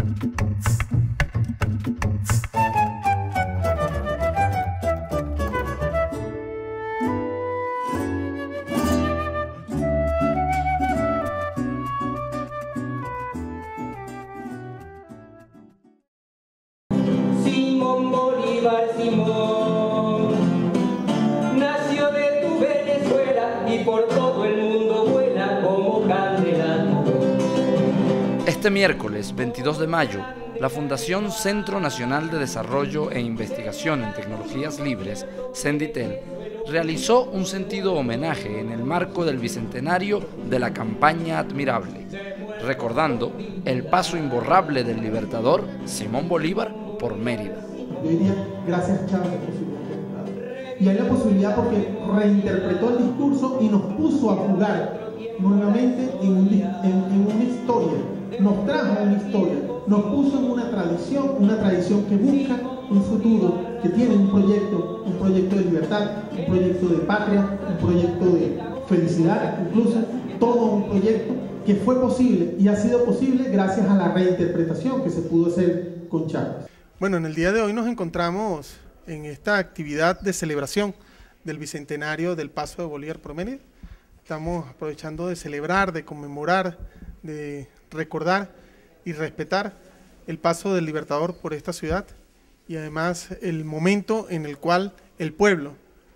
Simón Bolívar, Simón, nació de tu Venezuela y por todo el mundo vuela como candela. Este miércoles 22 de mayo, la Fundación Centro Nacional de Desarrollo e Investigación en Tecnologías Libres, Senditel, realizó un sentido homenaje en el marco del bicentenario de la campaña Admirable, recordando el paso imborrable del libertador Simón Bolívar por Mérida. Yo diría, gracias Chávez por su libertad. Y hay la posibilidad porque reinterpretó el discurso y nos puso a jugar nuevamente en una historia, nos trajo una historia, nos puso en una tradición que busca un futuro, que tiene un proyecto de libertad, un proyecto de patria, un proyecto de felicidad, incluso todo un proyecto que fue posible y ha sido posible gracias a la reinterpretación que se pudo hacer con Chávez. Bueno, en el día de hoy nos encontramos en esta actividad de celebración del bicentenario del paso de Bolívar por Mérida. Estamos aprovechando de celebrar, de conmemorar, de recordar y respetar el paso del libertador por esta ciudad y además el momento en el cual el pueblo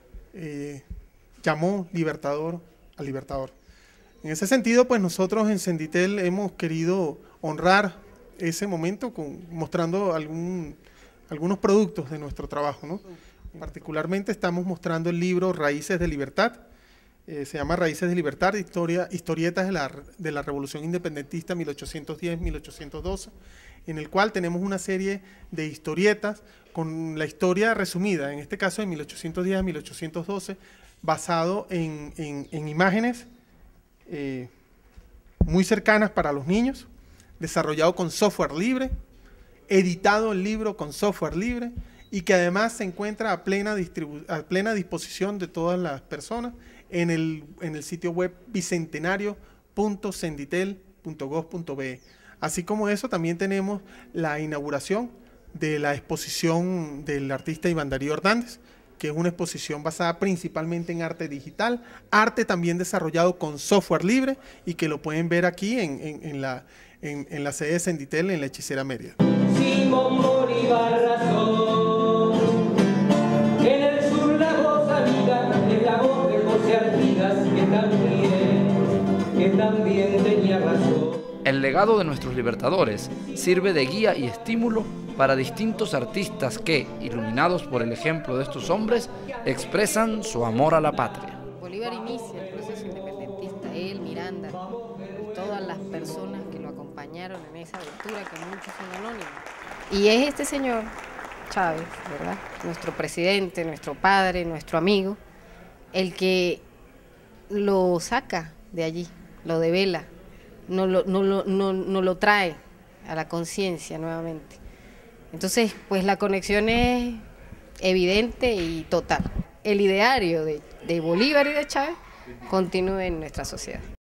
llamó libertador al libertador. En ese sentido, pues nosotros en Senditel hemos querido honrar ese momento mostrando algunos productos de nuestro trabajo, ¿no? Particularmente estamos mostrando el libro Raíces de Libertad, se llama Raíces de Libertad, historietas de la Revolución Independentista 1810-1812, en el cual tenemos una serie de historietas con la historia resumida, en este caso de 1810 a 1812, basado en imágenes muy cercanas para los niños, desarrollado con software libre, editado el libro con software libre y que además se encuentra a plena disposición de todas las personas en el sitio web bicentenario.senditel.gov.be. Así como eso, también tenemos la inauguración de la exposición del artista Iván Darío Hernández, que es una exposición basada principalmente en arte digital, arte también desarrollado con software libre y que lo pueden ver aquí en la sede de Senditel en la Hechicera Mérida. Simón Bolívar razón, en el sur la voz amiga es la voz de José Artigas, que también tenía razón. El legado de nuestros libertadores sirve de guía y estímulo para distintos artistas que, iluminados por el ejemplo de estos hombres, expresan su amor a la patria. Bolívar inicia el proceso independentista, él, Miranda y todas las personas que lo acompañaron en esa aventura, que muchos son anónimos. Y es este señor, Chávez, ¿verdad?, nuestro presidente, nuestro padre, nuestro amigo, el que lo saca de allí, lo devela, no lo trae a la conciencia nuevamente. Entonces, pues la conexión es evidente y total. El ideario de Bolívar y de Chávez continúe en nuestra sociedad.